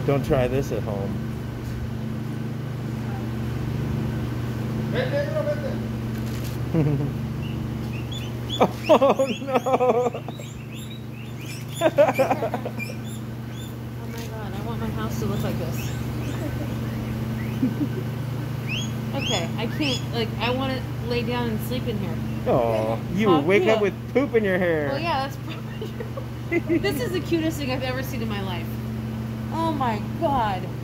Don't try this at home. Oh no! Oh my god, I want my house to look like this. Okay, I can't, like, I want to lay down and sleep in here. Oh, you wake up with poop in your hair. Oh yeah, that's probably true. This is the cutest thing I've ever seen in my life. Oh my god.